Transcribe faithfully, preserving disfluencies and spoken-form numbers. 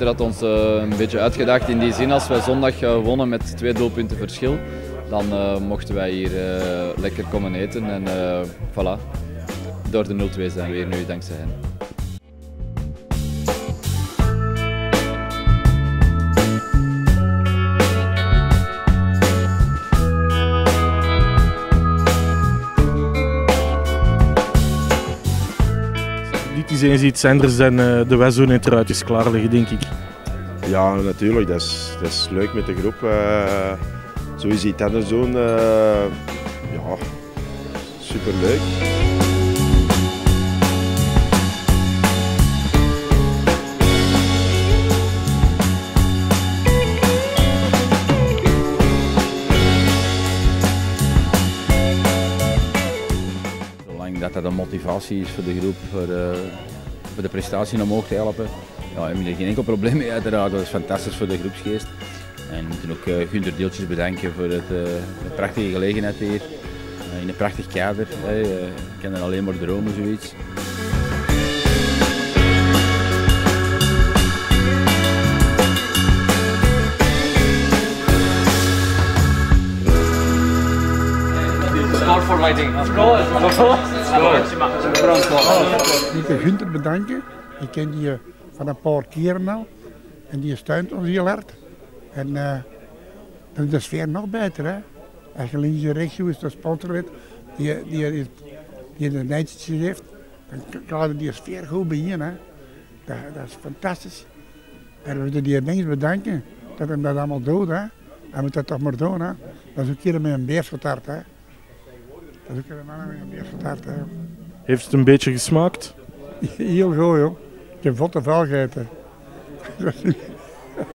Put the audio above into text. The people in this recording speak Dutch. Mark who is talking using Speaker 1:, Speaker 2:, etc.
Speaker 1: Inter had ons uh, een beetje uitgedaagd in die zin, als wij zondag uh, wonnen met twee doelpunten verschil, dan uh, mochten wij hier uh, lekker komen eten en uh, voilà, door de nul twee zijn we hier nu dankzij hen.
Speaker 2: Dit is eens iets anders dan uh, de Westzone eruit is klaar liggen, denk ik.
Speaker 3: Ja, natuurlijk. Dat is, dat is leuk met de groep. Uh, zo is die tenniszone. Uh, ja, superleuk.
Speaker 4: Dat dat een motivatie is voor de groep, voor de, voor de prestatie omhoog te helpen. Ja, we hebben er geen enkel probleem mee uiteraard, dat is fantastisch voor de groepsgeest. En we moeten ook uh, Gunther Deeltjes bedanken voor het, uh, de prachtige gelegenheid hier, uh, in een prachtig kader. Hey, uh, ik kan er alleen maar dromen, zoiets.
Speaker 5: Score for my team. Score! Score!
Speaker 6: Ik wil Gunther bedanken. Ik ken die van een paar keren al. En die steunt ons heel hard. En uh, dan is de sfeer nog beter. Hè? Als je links en rechts is de sponsorlid die, die, die, die de nijtjes heeft, dan kan die sfeer goed beginnen. Hè? Dat, dat is fantastisch. En we willen die mensen bedanken dat hij dat allemaal doet. Hè? Hij moet dat toch maar doen. Hè? Dat is een keer met een beersvertart. Hè? Dat is ook een man met een beersvertart. Hè?
Speaker 2: Heeft het een beetje gesmaakt?
Speaker 6: Heel goed, joh. Ik heb votte vuil gegeten.